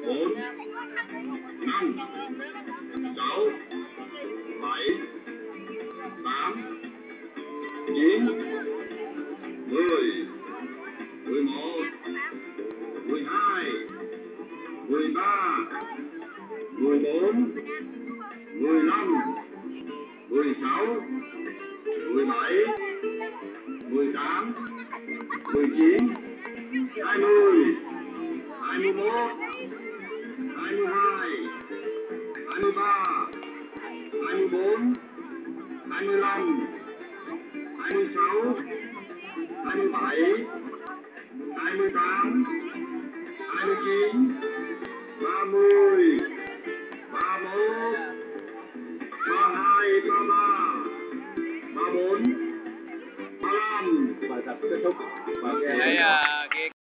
4, 5, 6, 7, 8, 9, 10, 11, 12, 13, 14, 15, 16, 17, 18, 19, 20, 21, 22, 23, 24, 25, 26, 27, 28, 29, 30, 31, 32, 33, 34, 35. Bài tập kết thúc. Cái